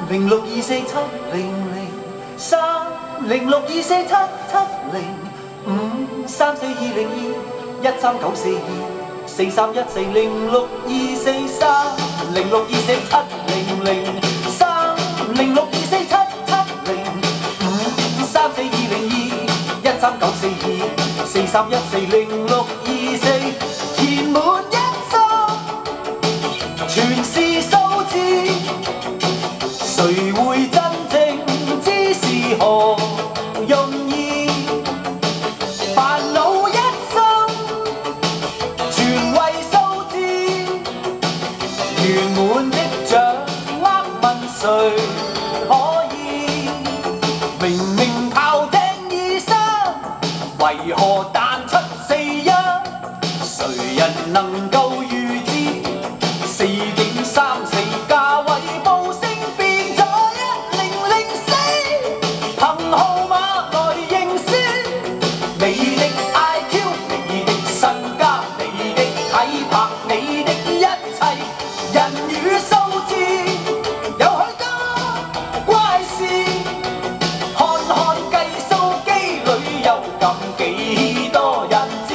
43140432431402139441431404131404填滿一生，全是數字，誰會真正知是何用意？煩惱一生，全為數字，圓滿的掌握問誰可以？明明炮艇已傷，為何彈出41？誰人能夠預知？4.34價位報升變咗1004，憑號碼來認輸。你的 IQ， 你的身家，你的體魄，你的一切，人與數字有許多怪事。看看計數機裏有咁幾多人知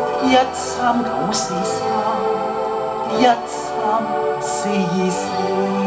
13943131424